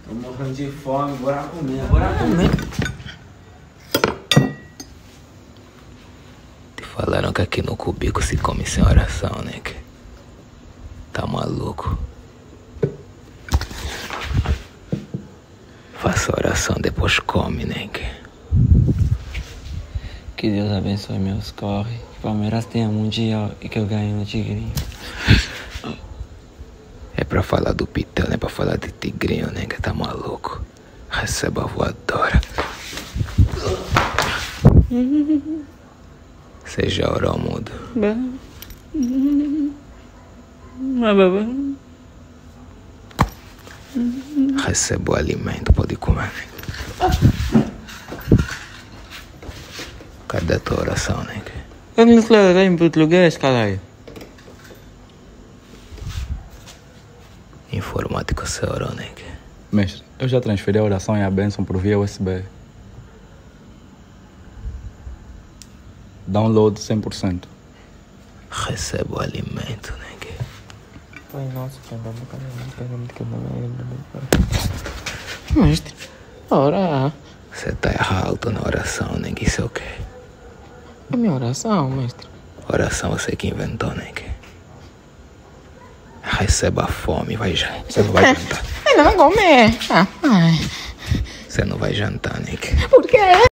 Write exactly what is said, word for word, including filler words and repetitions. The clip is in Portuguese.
Tô morrendo de fome, bora comer, bora comer. Te falaram que aqui no Cubico se come sem oração, né? Que tá maluco? Faça oração, depois come, né? Que Que Deus abençoe meus corre. Que Palmeiras tenha mundial e que eu ganhe no Tigrinho. é pra falar do Pitel, não é pra falar de Tigrinho, né? Que tá maluco? Receba a voadora. Você já orou, mudo? Receba o alimento, pode comer. Cadê a tua oração, né? Eu não quero em português, caralho. Informática você orou, né? Mestre, eu já transferi a oração e a bênção por via U S B. Download cem por cento. Receba o alimento, né? Pai nosso, que andamos no caminho, pegamos de cada um. Mestre, ora. Você tá errado na oração, né? Isso é o quê? É minha oração, mestre. Oração você que inventou, né? Receba a fome, vai já. Você não vai jantar. Ainda não comer. Ah, ai. Você não vai jantar, né? Por quê?